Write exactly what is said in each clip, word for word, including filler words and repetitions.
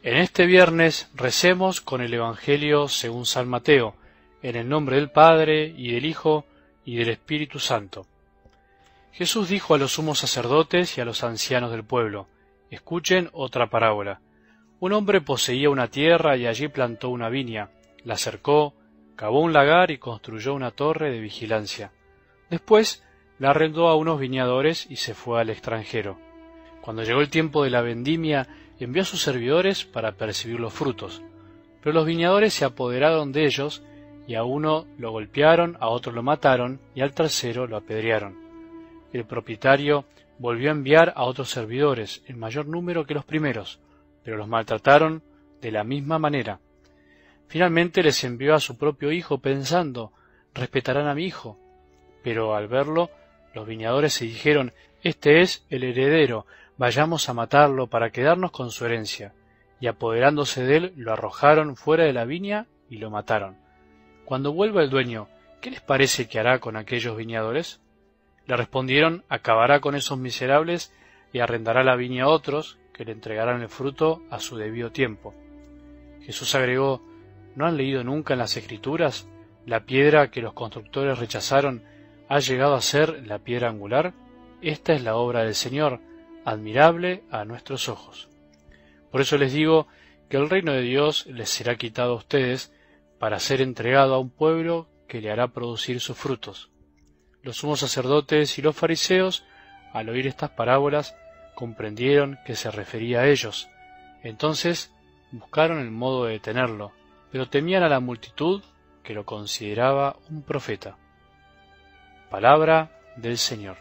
En este viernes recemos con el Evangelio según San Mateo, en el nombre del Padre, y del Hijo, y del Espíritu Santo. Jesús dijo a los sumos sacerdotes y a los ancianos del pueblo: escuchen otra parábola. Un hombre poseía una tierra y allí plantó una viña, la cercó, cavó un lagar y construyó una torre de vigilancia. Después la arrendó a unos viñadores y se fue al extranjero. Cuando llegó el tiempo de la vendimia, envió a sus servidores para percibir los frutos. Pero los viñadores se apoderaron de ellos, y a uno lo golpearon, a otro lo mataron, y al tercero lo apedrearon. El propietario volvió a enviar a otros servidores, en mayor número que los primeros, pero los maltrataron de la misma manera. Finalmente les envió a su propio hijo, pensando: respetarán a mi hijo. Pero al verlo, los viñadores se dijeron: este es el heredero, vayamos a matarlo para quedarnos con su herencia. Y apoderándose de él, lo arrojaron fuera de la viña y lo mataron. Cuando vuelva el dueño, ¿qué les parece que hará con aquellos viñadores? Le respondieron: acabará con esos miserables y arrendará la viña a otros, que le entregarán el fruto a su debido tiempo. Jesús agregó: ¿no han leído nunca en las Escrituras? La piedra que los constructores rechazaron ha llegado a ser la piedra angular. Esta es la obra del Señor, admirable a nuestros ojos. Por eso les digo que el reino de Dios les será quitado a ustedes para ser entregado a un pueblo que le hará producir sus frutos. Los sumos sacerdotes y los fariseos, al oír estas parábolas, comprendieron que se refería a ellos. Entonces buscaron el modo de detenerlo, pero temían a la multitud, que lo consideraba un profeta. Palabra del Señor.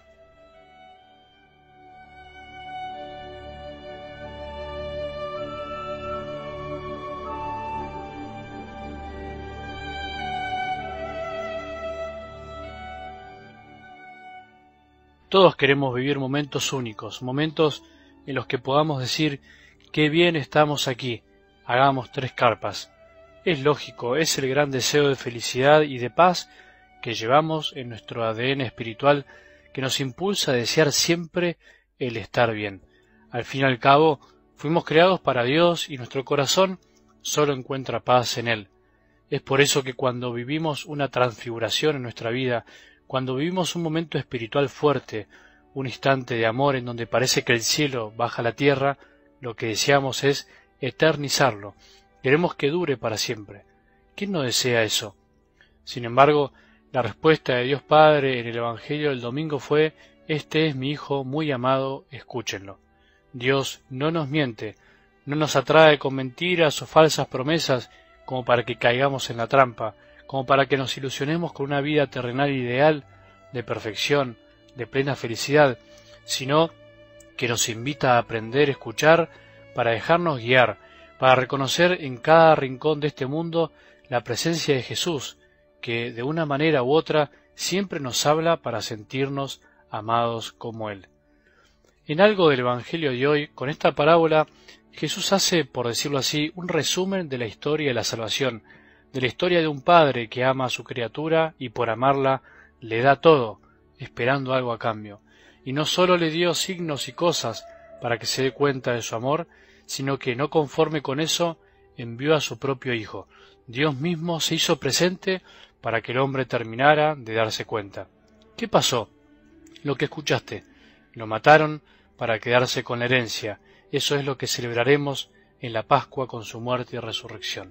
Todos queremos vivir momentos únicos, momentos en los que podamos decir: qué bien estamos aquí, hagamos tres carpas. Es lógico, es el gran deseo de felicidad y de paz que llevamos en nuestro A D N espiritual, que nos impulsa a desear siempre el estar bien. Al fin y al cabo, fuimos creados para Dios y nuestro corazón solo encuentra paz en Él. Es por eso que cuando vivimos una transfiguración en nuestra vida, cuando vivimos un momento espiritual fuerte, un instante de amor en donde parece que el cielo baja a la tierra, lo que deseamos es eternizarlo. Queremos que dure para siempre. ¿Quién no desea eso? Sin embargo, la respuesta de Dios Padre en el Evangelio del domingo fue: este es mi Hijo muy amado, escúchenlo. Dios no nos miente, no nos atrae con mentiras o falsas promesas como para que caigamos en la trampa, como para que nos ilusionemos con una vida terrenal ideal, de perfección, de plena felicidad, sino que nos invita a aprender a escuchar para dejarnos guiar, para reconocer en cada rincón de este mundo la presencia de Jesús, que de una manera u otra siempre nos habla para sentirnos amados como Él. En algo del Evangelio de hoy, con esta parábola, Jesús hace, por decirlo así, un resumen de la historia de la salvación, de la historia de un padre que ama a su criatura y por amarla le da todo, esperando algo a cambio. Y no solo le dio signos y cosas para que se dé cuenta de su amor, sino que, no conforme con eso, envió a su propio Hijo. Dios mismo se hizo presente para que el hombre terminara de darse cuenta. ¿Qué pasó? Lo que escuchaste. Lo mataron para quedarse con la herencia. Eso es lo que celebraremos en la Pascua con su muerte y resurrección.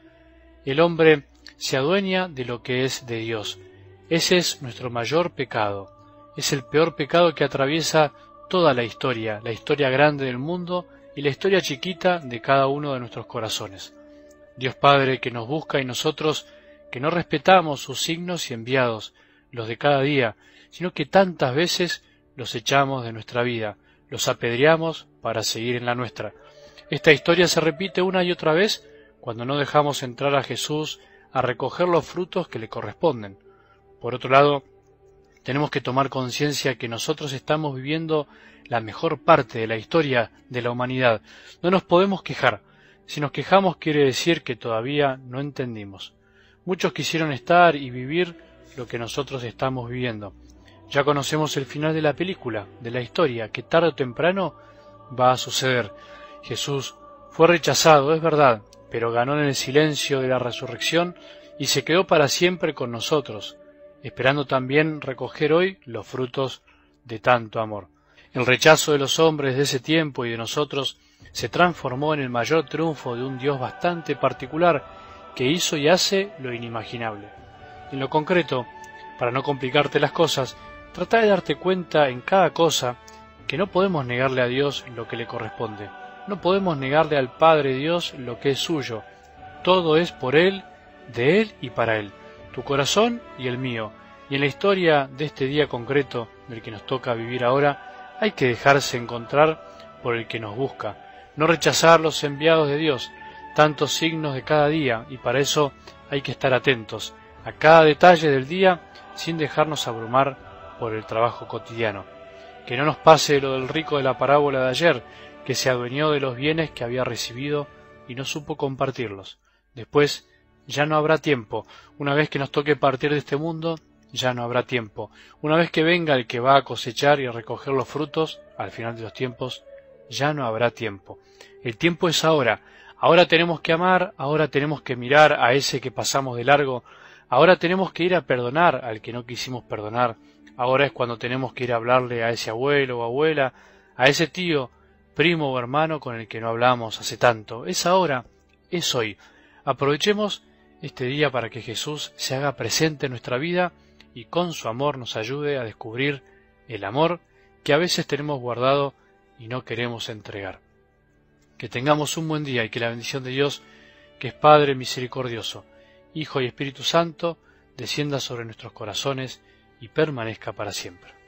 El hombre se adueña de lo que es de Dios. Ese es nuestro mayor pecado. Es el peor pecado que atraviesa toda la historia, la historia grande del mundo y la historia chiquita de cada uno de nuestros corazones. Dios Padre que nos busca y nosotros que no respetamos sus signos y enviados, los de cada día, sino que tantas veces los echamos de nuestra vida, los apedreamos para seguir en la nuestra. Esta historia se repite una y otra vez cuando no dejamos entrar a Jesús a recoger los frutos que le corresponden. Por otro lado, tenemos que tomar conciencia que nosotros estamos viviendo la mejor parte de la historia de la humanidad. No nos podemos quejar. Si nos quejamos quiere decir que todavía no entendimos. Muchos quisieron estar y vivir lo que nosotros estamos viviendo. Ya conocemos el final de la película, de la historia, que tarde o temprano va a suceder. Jesús Fue rechazado, es verdad, pero ganó en el silencio de la resurrección y se quedó para siempre con nosotros, esperando también recoger hoy los frutos de tanto amor. El rechazo de los hombres de ese tiempo y de nosotros se transformó en el mayor triunfo de un Dios bastante particular que hizo y hace lo inimaginable. En lo concreto, para no complicarte las cosas, trata de darte cuenta en cada cosa que no podemos negarle a Dios lo que le corresponde. No podemos negarle al Padre Dios lo que es suyo. Todo es por Él, de Él y para Él. Tu corazón y el mío. Y en la historia de este día concreto, del que nos toca vivir ahora, hay que dejarse encontrar por el que nos busca. No rechazar los enviados de Dios, tantos signos de cada día, y para eso hay que estar atentos a cada detalle del día sin dejarnos abrumar por el trabajo cotidiano. Que no nos pase lo del rico de la parábola de ayer, que se adueñó de los bienes que había recibido y no supo compartirlos. Después ya no habrá tiempo. Una vez que nos toque partir de este mundo, ya no habrá tiempo. Una vez que venga el que va a cosechar y a recoger los frutos, al final de los tiempos, ya no habrá tiempo. El tiempo es ahora. Ahora tenemos que amar, ahora tenemos que mirar a ese que pasamos de largo, ahora tenemos que ir a perdonar al que no quisimos perdonar, ahora es cuando tenemos que ir a hablarle a ese abuelo o abuela, a ese tío, primo o hermano con el que no hablamos hace tanto. Es ahora, es hoy. Aprovechemos este día para que Jesús se haga presente en nuestra vida y con su amor nos ayude a descubrir el amor que a veces tenemos guardado y no queremos entregar. Que tengamos un buen día y que la bendición de Dios, que es Padre misericordioso, Hijo y Espíritu Santo, descienda sobre nuestros corazones y permanezca para siempre.